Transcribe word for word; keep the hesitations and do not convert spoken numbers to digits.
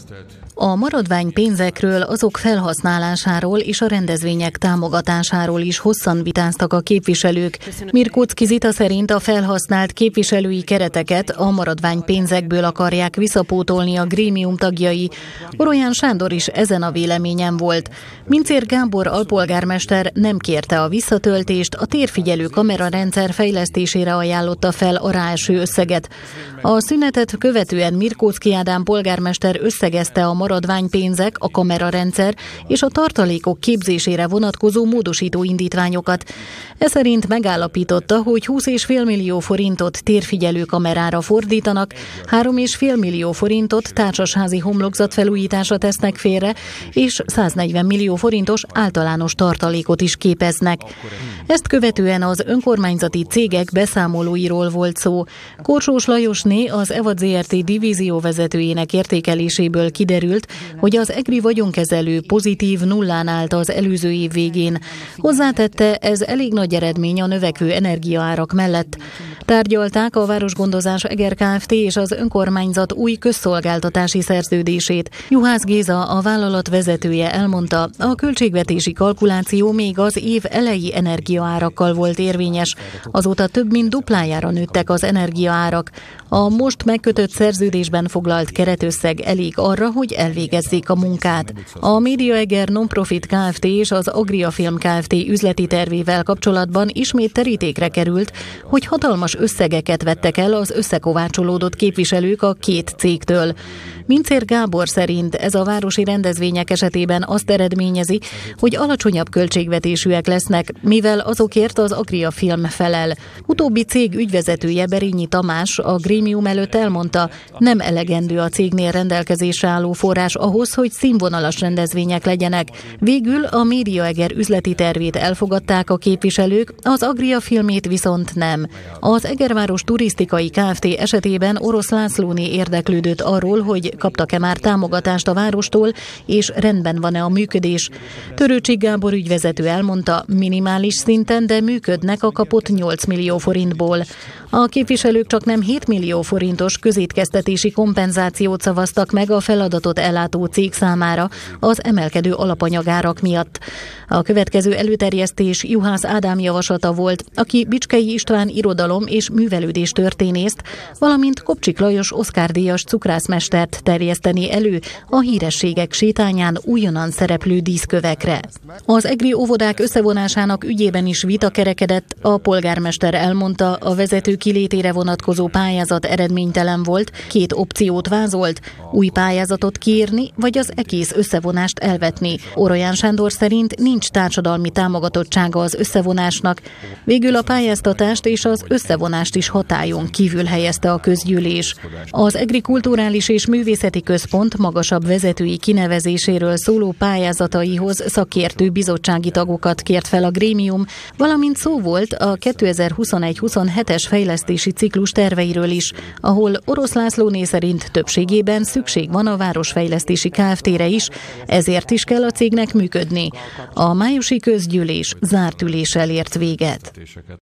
A maradvány pénzekről, azok felhasználásáról és a rendezvények támogatásáról is hosszan vitáztak a képviselők. Mirkóczky Zita szerint a felhasznált képviselői kereteket a maradvány pénzekből akarják visszapótolni a grémium tagjai. Orolyán Sándor is ezen a véleményen volt. Mincér Gábor alpolgármester nem kérte a visszatöltést, a térfigyelő kamerarendszer fejlesztésére ajánlotta fel a ráeső összeget. A szünetet követően Mirkóczky Ádám polgármester összegezte a maradványpénzek, a kamerarendszer és a tartalékok képzésére vonatkozó módosító indítványokat. Ez szerint megállapította, hogy húsz egész öt millió forintot térfigyelő kamerára fordítanak, három egész öt millió forintot társasházi homlokzat felújításra tesznek félre, és száznegyven millió forintos általános tartalékot is képeznek. Ezt követően az önkormányzati cégek beszámolóiról volt szó. Korsós Lajosné, az EVAD Zrt. Divízió vezetőjének értékeléséből kiderült, hogy az EGRI vagyonkezelő pozitív nullán állt az előző év végén. Hozzátette, ez elég nagy eredmény a növekvő energiaárak mellett. Tárgyalták a Városgondozás Eger Kft. És az önkormányzat új közszolgáltatási szerződését. Juhász Géza, a vállalat vezetője elmondta, a költségvetési kalkuláció még az év eleji energiaárakkal volt érvényes. Azóta több mint duplájára nőttek az energiaárak. A most megkötött szerződésben foglalt keretösszeg elég arra, hogy elvégezzék a munkát. A Média Eger Nonprofit Kft. És az Agriafilm Kft. Üzleti tervével kapcsolatban ismét terítékre került, hogy hatalmas összegeket vettek el az összekovácsolódott képviselők a két cégtől. Mincér Gábor szerint ez a városi rendezvények esetében azt eredményezi, hogy alacsonyabb költségvetésűek lesznek, mivel azokért az Agriafilm felel. Utóbbi cég ügyvezetője Berényi Tamás a grémium előtt elmondta, nem elegendő a cégnél rendelkezésre álló forrás ahhoz, hogy színvonalas rendezvények legyenek. Végül a Média Eger üzleti tervét elfogadták a képviselők, az Agriafilmét viszont nem. Az Egerváros Turisztikai Kft. Esetében Orosz Lászlóné érdeklődött arról, hogy kaptak-e már támogatást a várostól, és rendben van-e a működés. Törőcsik Gábor ügyvezető elmondta, minimális szinten, de működnek a kapott nyolc millió forintból. A képviselők csak nem hét millió forintos közétkeztetési kompenzációt szavaztak meg a feladatot ellátó cég számára az emelkedő alapanyagárak miatt. A következő előterjesztés Juhász Ádám javaslata volt, aki Bicskei István irodalom és művelődés történészt, valamint Kopcsik Lajos Oscar-díjas cukrászmestert terjeszteni elő a hírességek sétányán újonnan szereplő díszkövekre. Az egri óvodák összevonásának ügyében is vita kerekedett, a polgármester elmondta, a vezető kilétére vonatkozó pályázat eredménytelen volt, két opciót vázolt, új pályázatot kiírni, vagy az egész összevonást elvetni. Orolyán Sándor szerint nincs társadalmi támogatottsága az összevonásnak. Végül a pályáztatást és az összevonást is hatályon kívül helyezte a közgyűlés. Az Egri Kulturális és Művészeti Központ magasabb vezetői kinevezéséről szóló pályázataihoz szakértő bizottsági tagokat kért fel a grémium, valamint szó volt a kétezer-huszonegy-huszonhetes fejlesztési ciklus terveiről is, ahol Orosz Lászlóné szerint többségében szükség van a Városfejlesztési Kft-re is, ezért is kell a cégnek működni. A májusi közgyűlés zárt üléssel ért véget.